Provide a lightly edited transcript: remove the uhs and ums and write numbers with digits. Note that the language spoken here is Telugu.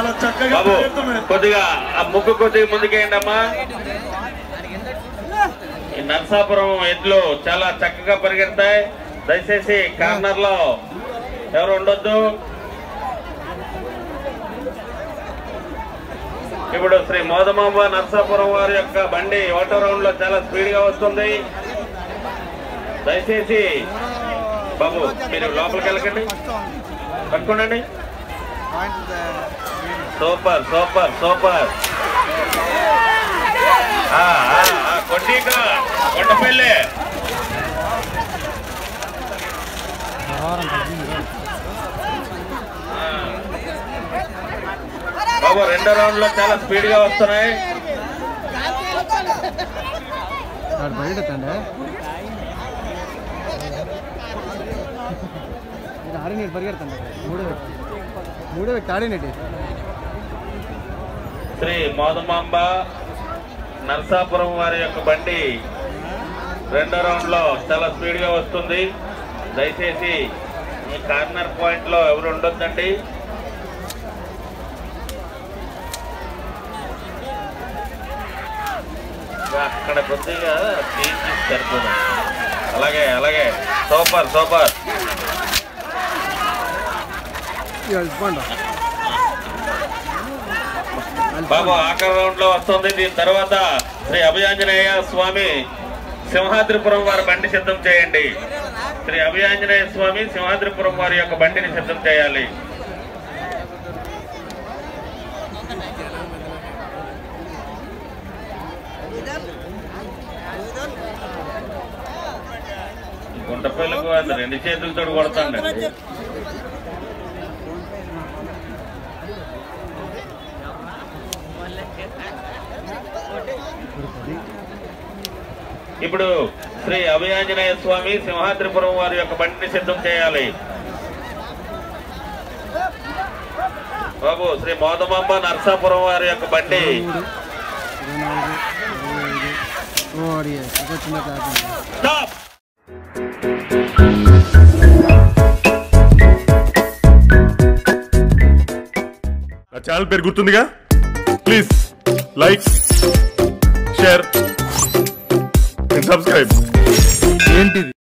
చాలా చక్కగా కొద్దిగా ఆ ముగ్గు కొద్దిగా ముందుకేయండి అమ్మా. ఈ నరసాపురం ఎడ్లు చాలా చక్కగా పరిగెడతాయి. దయచేసి కార్నర్ లో ఎవరు ఉండొద్దు. ఇప్పుడు శ్రీ మోదమాంబ నరసాపురం వారి యొక్క బండి ఒకటో రౌండ్ లో చాలా స్పీడ్ గా వస్తుంది. దయచేసి బాబు మీరు లోపలికి వెళ్ళకండి, పట్టుకోండి. Super super super. కొట్టిగా కొండపల్లి బాబు రెండో రౌండ్ లో చాలా స్పీడ్ గా వస్తున్నాయి. శ్రీ మోదమాంబ నరసాపురం వారి యొక్క బండి రెండో రౌండ్ లో చాలా స్పీడ్ గా వస్తుంది. దయచేసి ఈ కార్నర్ పాయింట్ లో ఎవరు ఉండొద్దండి. అక్కడ కొద్దిగా తీసి సరిపోతుంది. అలాగే అలాగే సూపర్ సూపర్. బాబు ఆఖరి రౌండ్ లో వస్తుంది. దీని తర్వాత శ్రీ అభయాంజనేయ స్వామి సింహాద్రిపురం వారి బండి సిద్ధం చేయండి. శ్రీ అభయాంజనేయ స్వామి సింహాద్రిపురం వారి యొక్క బండిని సిద్ధం చేయాలి. గుంటపల్లికి అది రెండు చేతులతో కొడతాండి. ఇప్పుడు శ్రీ అభయాంజనేయ స్వామి సింహాద్రిపురం వారి యొక్క బండిని సిద్ధం చేయాలి. బాబు శ్రీ మోదమాంబ నరసాపురం వారి యొక్క బండి నా ఛానల్ పేరు గుర్తుందిగా, please like share and subscribe. ఏంటిది?